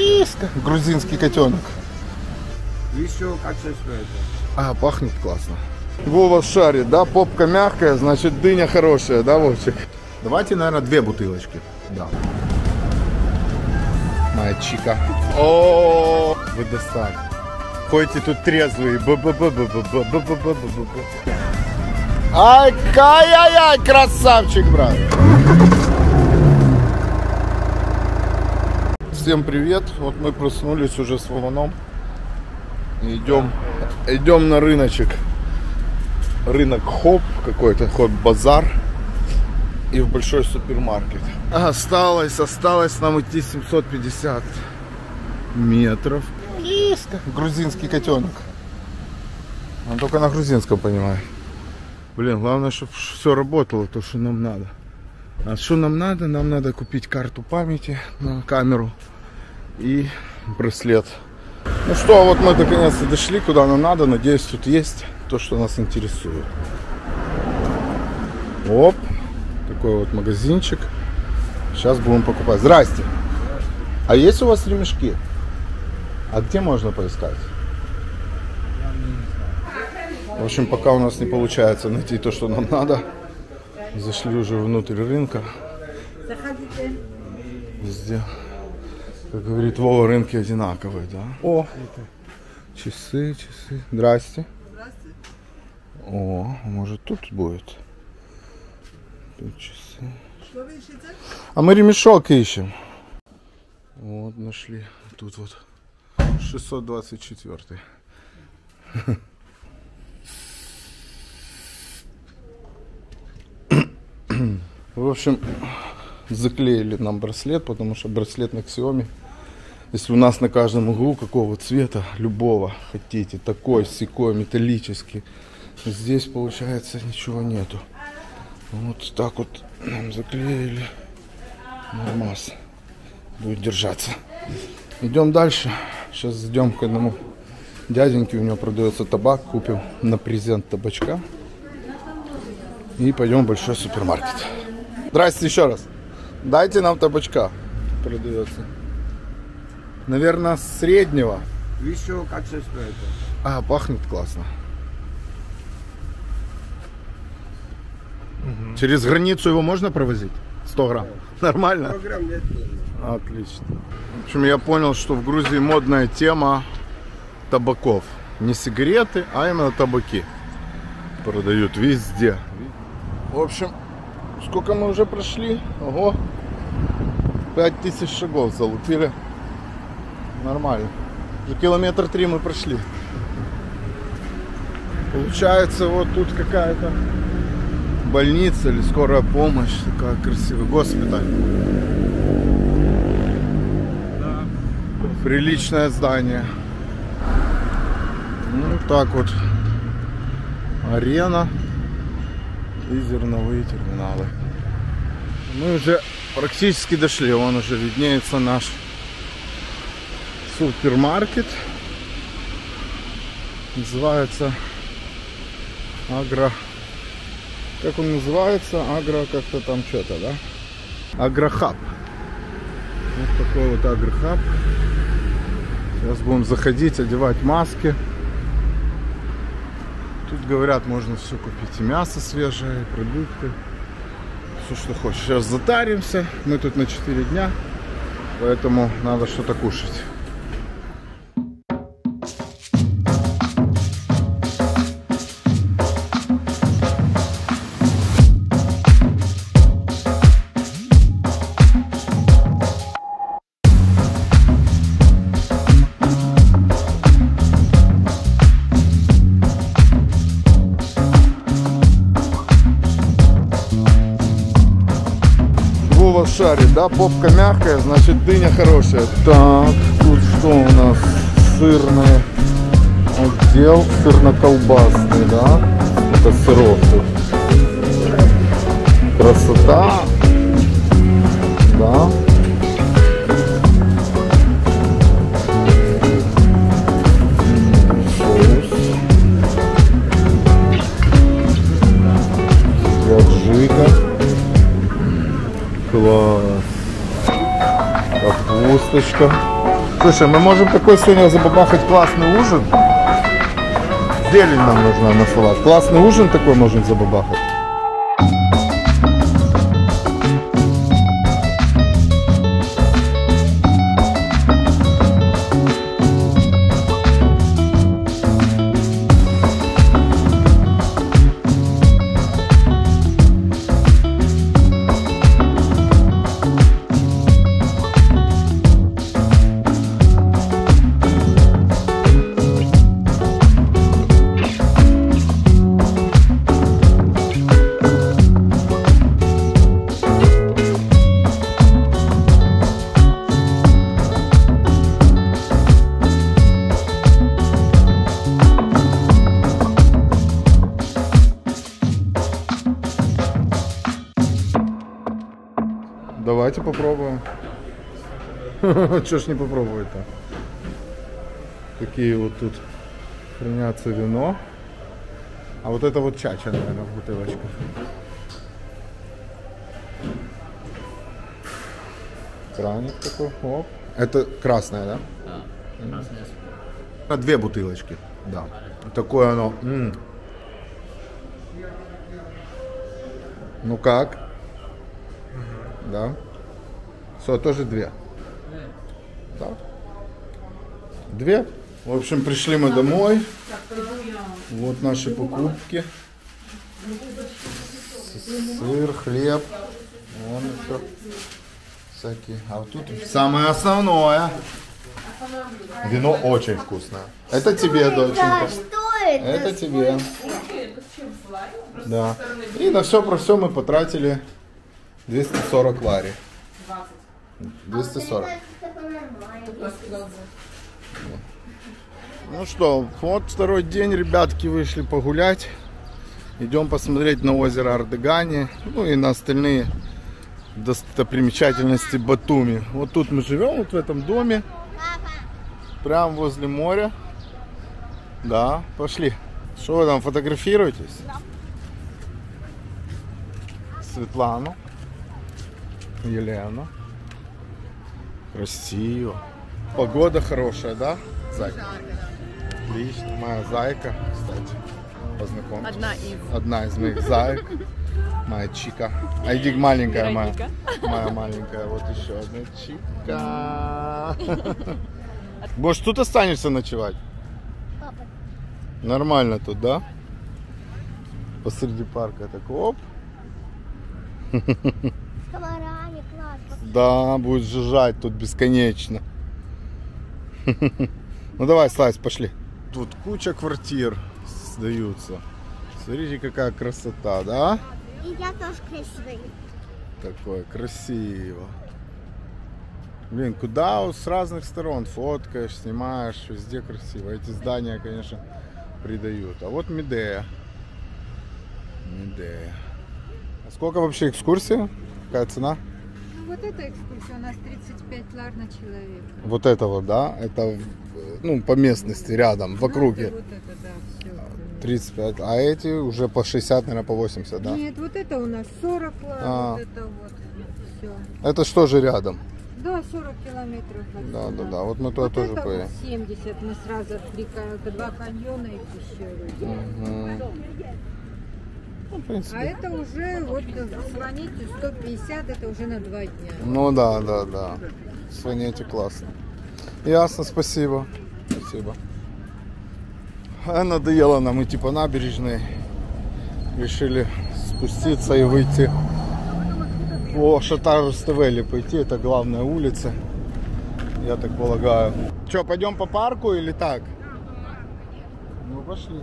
Киска. Грузинский котенок. Еще качество это. Пахнет классно. Вова шарит, да? Попка мягкая, значит дыня хорошая, да, Вовчик? Давайте, наверное, 2 бутылочки. Да. Моя чика. О, вы достали. Ходите тут трезвые. Ай-яй-яй, красавчик, брат. Всем привет. Вот мы проснулись уже с Вованом. Идем на рыночек. Рынок Хоп какой-то, Хоп-базар. И в большой супермаркет. Осталось нам идти 750 метров. Киска. Грузинский котенок. Он только на грузинском понимает. Блин, главное, чтобы все работало, то, что нам надо. А что нам надо? Нам надо купить карту памяти на камеру и браслет. Ну что, вот мы наконец-то дошли, куда нам надо. Надеюсь, тут есть то, что нас интересует. Оп. Такой вот магазинчик. Сейчас будем покупать. Здрасте. А есть у вас ремешки? А где можно поискать? В общем, пока у нас не получается найти то, что нам надо. Зашли уже внутрь рынка. Везде, как говорит Вова, рынки одинаковые, да? О, часы. Здрасте. О, может тут будет. Тут часы. Что вы ищете? А мы ремешок ищем. Вот нашли. Тут вот 624. В общем, заклеили нам браслет, потому что браслет на Xiaomi. Если у нас на каждом углу какого цвета, любого хотите, такой, сякой, металлический, здесь получается ничего нету. Вот так вот нам заклеили. Нормас. Будет держаться. Идем дальше. Сейчас идем к одному дяденьке, у него продается табак, купим на презент табачка. И пойдем в большой супермаркет. Здрасте еще раз. Дайте нам табачка. Продается. Наверное, среднего. Еще качество это. Пахнет классно. Угу. Через границу его можно провозить? 100 грамм. Нормально? 100 грамм нет. Отлично. В общем, я понял, что в Грузии модная тема табаков. Не сигареты, а именно табаки. Продают везде. В общем, сколько мы уже прошли? Ого, 5000 шагов залупили. Нормально. Уже километр 3 мы прошли. Получается, вот тут какая-то больница или скорая помощь. Такая красивая. Госпиталь. Да. Приличное здание. Ну так вот. Арена. И зерновые терминалы. Мы уже практически дошли. Вон уже виднеется наш супермаркет. Называется Агро. Как он называется? Агро как-то там что-то, да? Агрохаб. Вот такой вот агрохаб. Сейчас будем заходить, одевать маски. Тут, говорят, можно все купить. И мясо свежее, и продукты. Все, что хочешь. Сейчас затаримся. Мы тут на 4 дня. Поэтому надо что-то кушать. Шарит, да, попка мягкая, значит дыня хорошая. Так, тут что у нас? Сырный отдел, сырно-колбасный, да? Это сырок тут. Красота, да. Соус. Аджика. Класс. Капусточка. Слушай, мы можем такой сегодня забабахать классный ужин. Зелень нам нужна на салат. Классный ужин такой можем забабахать. Давайте попробуем. Чё ж не попробовать-то? Такие вот тут хранятся вино. А вот это вот чача, наверное, в бутылочках. Краник такой, оп. Это красное, да? Да, красное. На 2 бутылочки, да. Такое оно. Ну как? Да. Все, тоже 2. Да. 2. В общем, пришли мы домой. Вот наши покупки. Сыр, хлеб. Вон еще всякие. А вот тут самое основное. Вино очень вкусное. Это тебе, доченька. Что это? Это тебе. Да. И на все про все мы потратили 240 лари. 240. Ну что, вот второй день, ребятки, вышли погулять. Идем посмотреть на озеро Ардегани, ну и на остальные достопримечательности Батуми. Вот тут мы живем, вот в этом доме, прямо возле моря. Да, пошли. Что вы там, фотографируетесь? Светлану, Елену. Красиво. Погода хорошая, да, зайка? Отлично. Моя зайка, кстати, познакомьтесь. Одна из моих заек. Моя чика. А иди маленькая моя. Моя маленькая. Вот еще одна чика. Может, тут останешься ночевать? Папа. Нормально тут, да? Посреди парка так оп. С комарами, класс. Да, будет жужжать тут бесконечно. Ну давай, Слазь, пошли. Тут куча квартир сдаются. Смотрите, какая красота, да? И я тоже красивый. Такое красиво. Блин, куда с разных сторон фоткаешь, снимаешь, везде красиво. Эти здания, конечно, придают. А вот Медея. Медея. А сколько вообще экскурсия? Какая цена? Ну, вот эта экскурсия у нас 35 лар на человека. Вот это вот, да? Это, ну, по местности, рядом, в округе. Вот это, да, все. 35. А эти уже по 60, наверное, по 80, да? Нет, вот это у нас 40 лар, вот это вот. Все. Это что же рядом? Да, 40 километров отсюда. Да. Вот мы туда Вот тоже это поедем. вот 70, мы сразу открикаем 2 каньона и пещеры. Ну, в принципе. А это уже, вот звоните, 150, это уже на 2 дня. Ну да. Свинете классно. Ясно, спасибо. Спасибо. А надоело нам идти по набережной. Решили спуститься и выйти по Шатару Ставели пойти. Это главная улица, я так полагаю. Что, пойдем по парку или так? Ну пошли.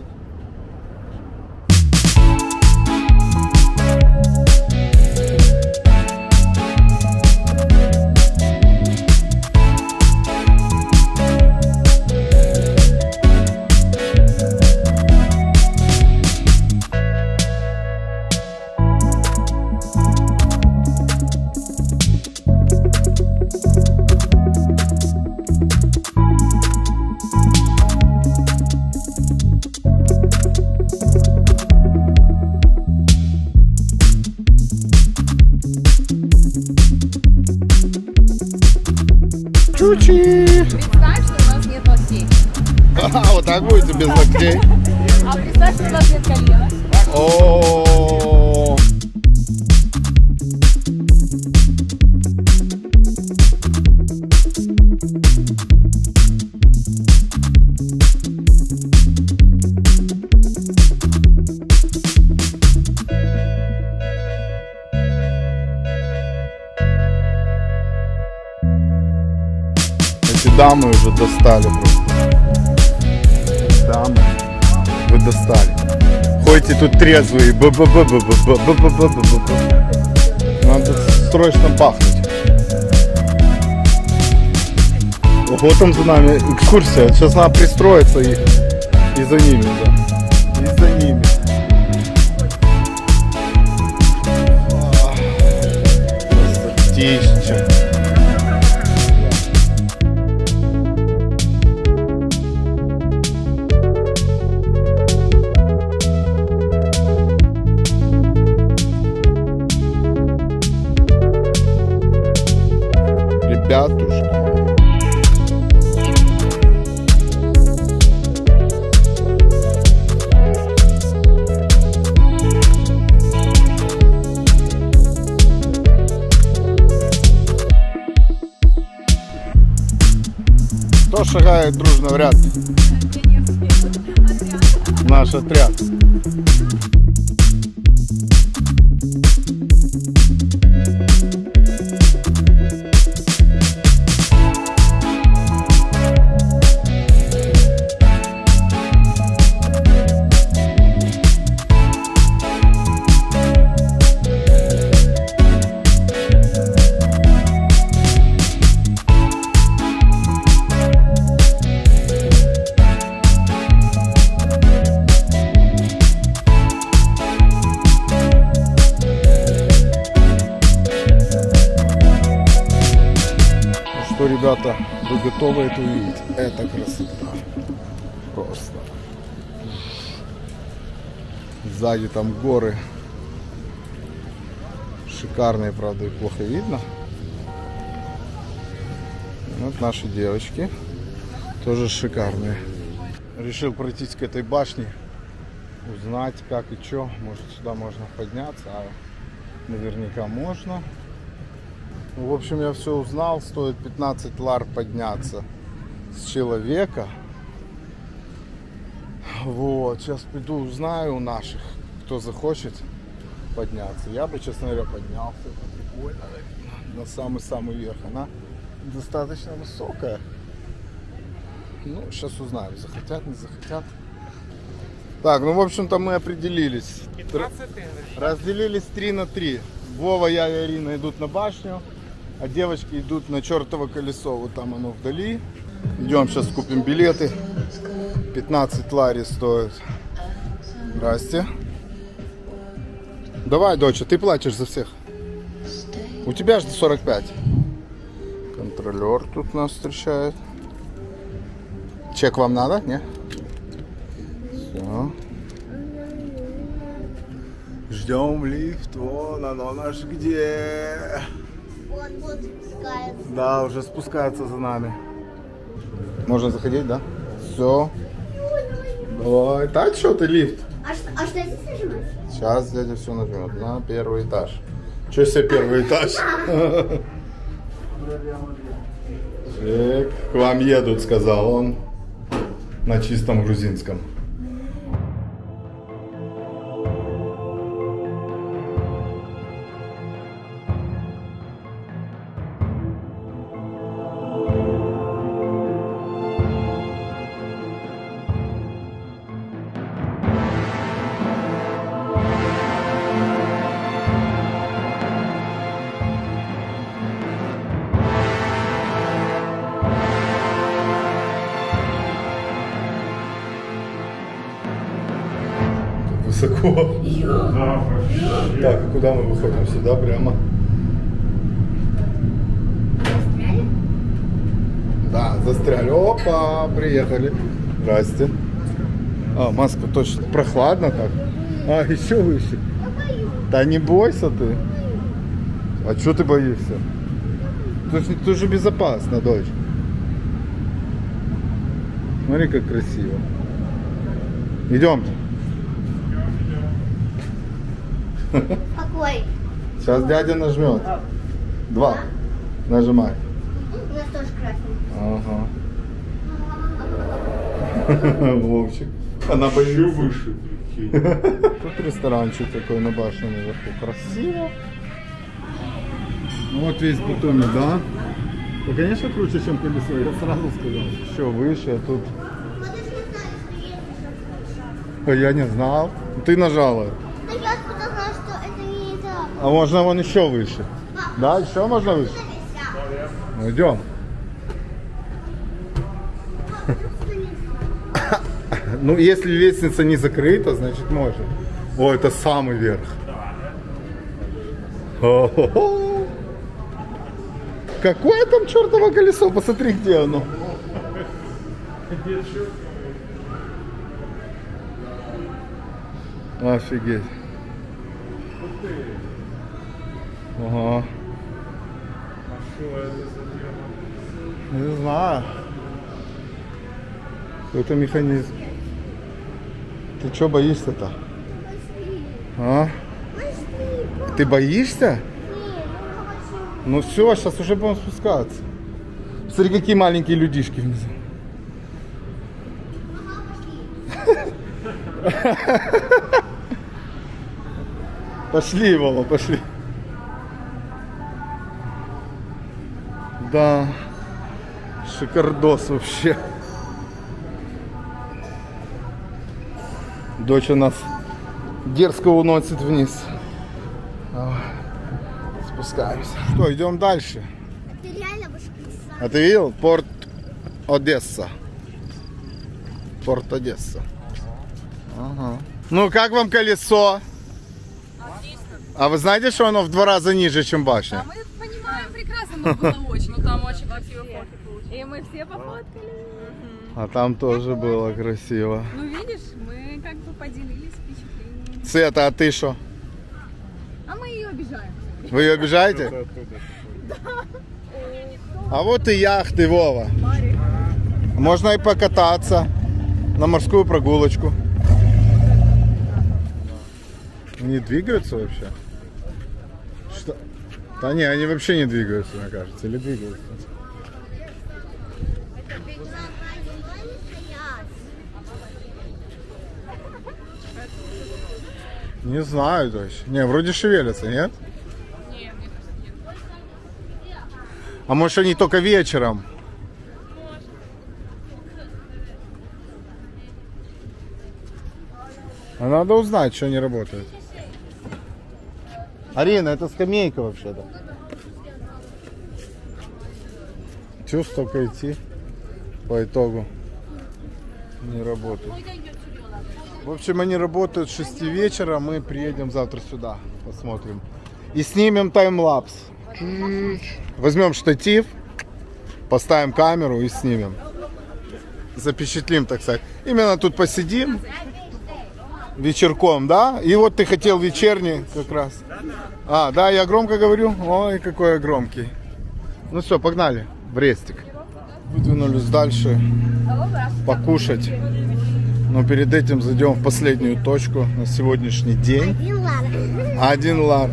Чучи! Представь, что у нас нет локтей. Вот так будете без локтей. А представь, что у нас нет колена. О. Эти дамы уже достали просто. Дамы, вы достали. Ходите тут трезвые. Надо срочно бахнуть. Вот там за нами экскурсия. Сейчас надо пристроиться и за ними, да. И за ними. Красотища. Ребятушки. Кто шагает дружно в ряд? Наш отряд. Ребята, вы готовы это увидеть? Это красота. Просто. Сзади там горы. Шикарные, правда, их плохо видно. Вот наши девочки. Тоже шикарные. Решил пройтись к этой башне. Узнать, как и что. Может, сюда можно подняться. А наверняка можно. В общем, я все узнал, стоит 15 лар подняться с человека. Вот, сейчас приду, узнаю у наших, кто захочет подняться. Я бы, честно говоря, поднялся. Это прикольно, на самый-самый верх. Она достаточно высокая. Ну, сейчас узнаем, захотят, не захотят. Так, ну, в общем-то, мы определились. Разделились 3 на 3. Вова, я и Арина идут на башню. А девочки идут на чертово колесо. Вот там оно вдали. Идем сейчас купим билеты. 15 лари стоит. Здрасте. Давай, доча, ты платишь за всех. У тебя же 45. Контролер тут нас встречает. Чек вам надо? Не? Все. Ждем лифт. Вон оно наш где. Вот спускается. Да, уже спускается за нами. Можно заходить, да? Все. Давай. Так, что ты лифт? А что здесь нажимать? Сейчас дядя все нажмет. На первый этаж. Че себе первый этаж? К вам едут, сказал он. На чистом грузинском. Высоко. Так, а куда мы выходим? Сюда прямо. Застряли? Да, застряли. Опа, приехали. Здрасте. А, маска точно. Прохладно так. А, еще выше. Да не бойся ты. А что ты боишься? Ты же безопасно, дочь. Смотри, как красиво. Идем. Какой? Сейчас дядя нажмет. 2. Нажимай. У нас тоже красный. Ага. Вовчик. Она еще выше. Тут ресторанчик такой на башне наверху. Красиво. Ну вот весь Батуми, да? Ну, конечно, круче, чем колесо. Я сразу сказал. Еще выше, а тут... Я не знал. Ты нажала. Да я откуда знаю, что это не это. А можно вон еще выше. Да, еще можно выше? Ну, идем. Ну, если лестница не закрыта, значит можно. О, это самый верх. Хо-хо-хо. Какое там чертово колесо? Посмотри, где оно. Офигеть. Ага. Не знаю. Это механизм. Ты что боишься-то? А? Ты боишься? Ну все, сейчас уже будем спускаться. Смотри, какие маленькие людишки внизу. Пошли, Вова, пошли. Да, шикардос вообще. Дочь у нас дерзко уносит вниз. Давай. Спускаемся. Что, идем дальше? Это реально Башкирстан. А ты видел? Порт Одесса. Порт Одесса. Ага. Ну, как вам колесо? А вы знаете, что оно в 2 раза ниже, чем башня? А мы понимаем прекрасно, но было очень. Ну там очень красиво фотки получилось. И мы все пофоткали. А там тоже было красиво. Ну видишь, мы как бы поделились впечатлениями. Света, а ты что? А мы ее обижаем. Вы ее обижаете? А вот и яхты, Вова. Можно и покататься на морскую прогулочку. Не двигаются вообще? Что? Да не, они вообще не двигаются, мне кажется. Или двигаются? Не знаю точно. Не, вроде шевелятся, нет? Нет, мне кажется, нет. А может они только вечером? А надо узнать, что они работают. Арина, это скамейка вообще-то. Чё столько идти по итогу? Не работают. В общем, они работают с 6 вечера. Мы приедем завтра сюда. Посмотрим. И снимем таймлапс. Возьмем штатив, поставим камеру и снимем. Запечатлим, так сказать. Именно тут посидим. Вечерком, да? И вот ты хотел вечерний как раз. А, да, я громко говорю? Ой, какой я громкий. Ну все, погнали в Рестик. Выдвинулись дальше покушать. Но перед этим зайдем в последнюю точку на сегодняшний день. Один лар.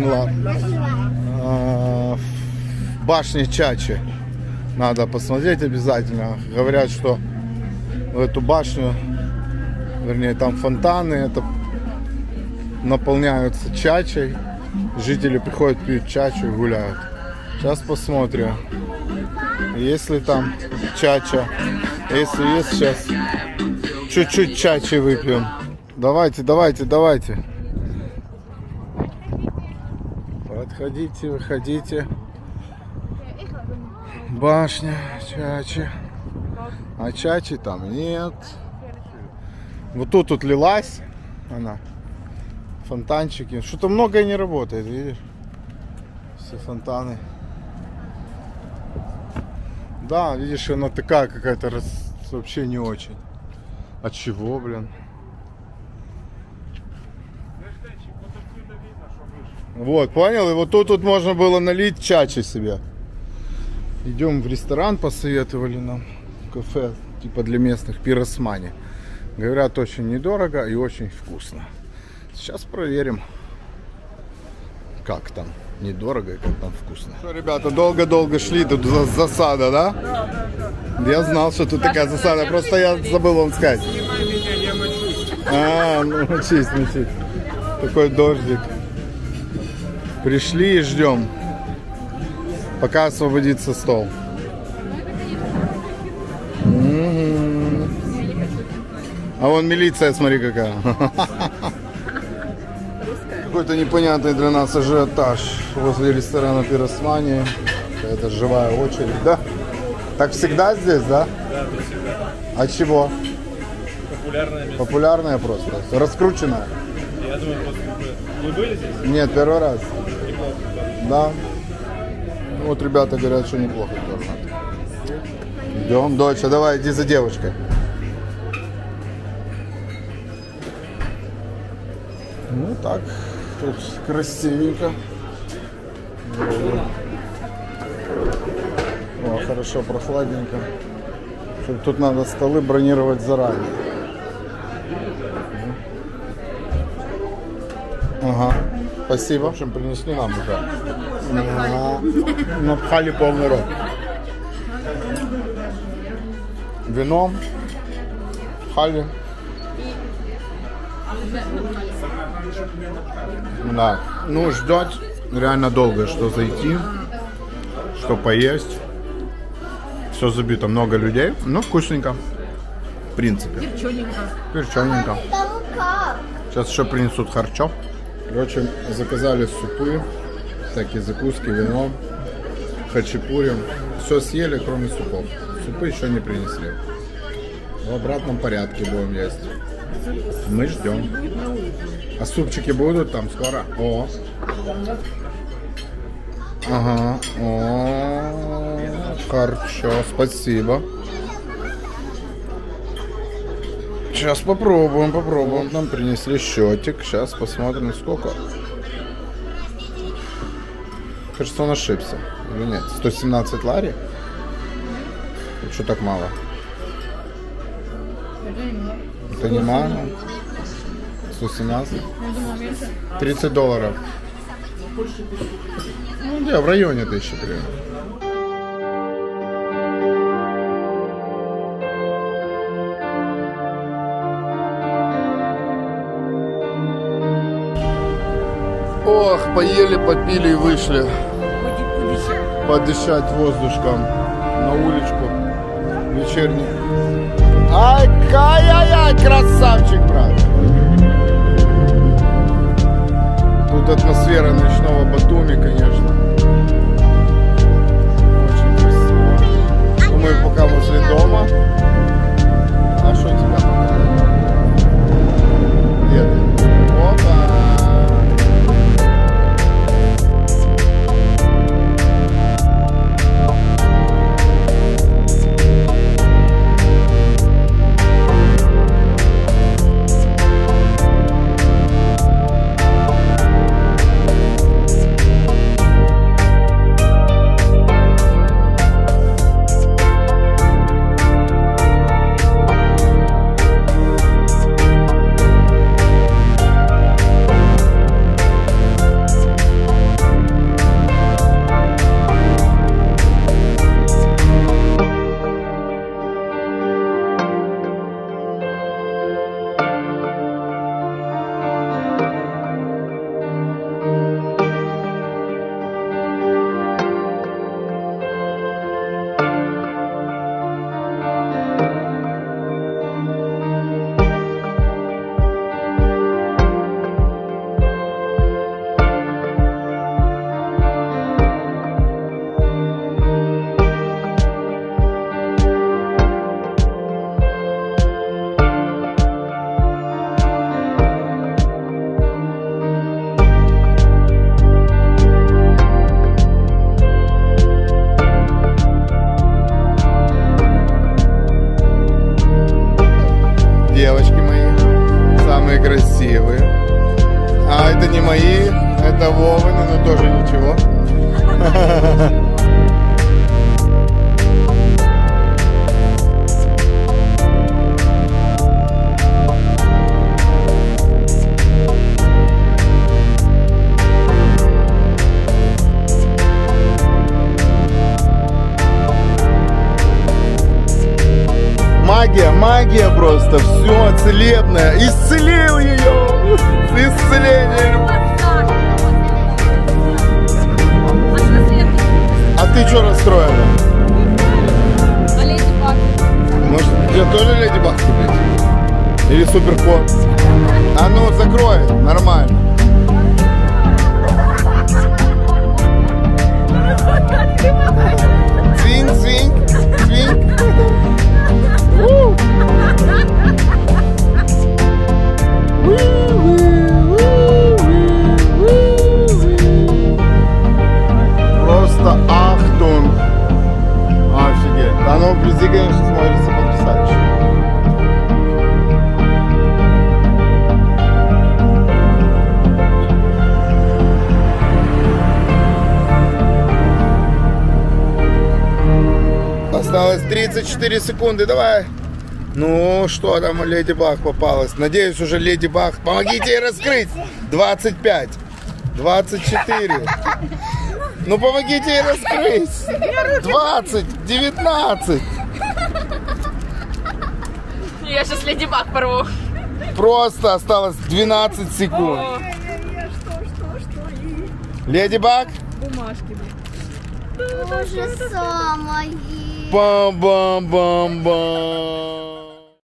В башне Чачи. Надо посмотреть обязательно. Говорят, что в эту башню, вернее, там фонтаны, это наполняются чачей. Жители приходят, пьют чачу и гуляют. Сейчас посмотрим, есть ли там чача. Если есть, сейчас чуть-чуть чачи выпьем. Давайте. Подходите, выходите. Башня Чачи. А чачи там нет. Вот тут лилась она. Фонтанчики. Что-то многое не работает, видишь? Все фонтаны. Да, видишь, она такая какая-то вообще не очень. От чего, блин? Вот, понял? И вот тут можно было налить чачи себе. Идем в ресторан, посоветовали нам. Кафе типа для местных, пиросмани. Говорят, очень недорого и очень вкусно. Сейчас проверим, как там недорого и как там вкусно. Что, ребята, долго-долго шли, тут засада, да? Да. Я знал, что тут такая засада, просто я забыл вам сказать. Ну мочись. Такой дождик. Пришли и ждем, пока освободится стол. А вон милиция, смотри, какая. Какой-то непонятный для нас ажиотаж возле ресторана Пиросмани. Это живая очередь, да? Так всегда здесь, да? Да, тут всегда. А чего? Популярное место. Популярное просто. Раскрученное. Я думаю, вы были здесь? Нет, первый раз. Неплохо, да? Вот ребята говорят, что неплохо тоже. Идем, доча, давай, иди за девушкой. Ну так, тут красивенько. О, хорошо, прохладненько. Тут надо столы бронировать заранее. Ага, спасибо. В общем, принесли нам уже. Напхали полный рот. Вино. Пхали. Да. Ну, ждать реально долго, что зайти, что поесть. Все забито, много людей, но вкусненько. В принципе. Перчененько. Сейчас еще принесут харчо. Короче, заказали супы, всякие закуски, вино, хачапури. Все съели, кроме супов. Супы еще не принесли. В обратном порядке будем есть. Мы ждем. А супчики будут там скоро? О. Ага. О. Хорошо, спасибо. Сейчас попробуем. Нам принесли счетик. Сейчас посмотрим, сколько. Кажется, он ошибся. Или нет? 117 лари? Что так мало? Это не мало. 117? 30 долларов. Ну, где? В районе 1000 гривен. Ох, поели, попили и вышли. Подышать воздушком на уличку вечерний. Ай-яй-яй, красавчик, брат. Тут атмосфера ночного Батуми, конечно. Очень красиво. Думаю, пока возле дома. А что тебя показать? Где ты? Опа! Девочки мои, самые красивые. А это не мои, это Вованы, но тоже ничего. Магия, магия просто. Все целебное. Исцелил ее. Исцеление. А ты что расстроена? А Леди Баг? Может, тебе тоже Леди Баг купить? Или Суперкот? А ну, закрой. Нормально. Цвинь, цвинь, цвинь. Просто ахтунг. Офигеть. Оно вблизи, конечно, смотрится потрясающе. Осталось 34 секунды, давай. Ну, что там, Леди Баг попалась? Надеюсь, уже Леди Баг. Помогите ей раскрыть. 25. 24. Ну, помогите ей раскрыть. 20. 19. Я сейчас Леди Баг порву. Просто осталось 12 секунд. Леди Баг? Ужаса мои. Бам-бам-бам-бам.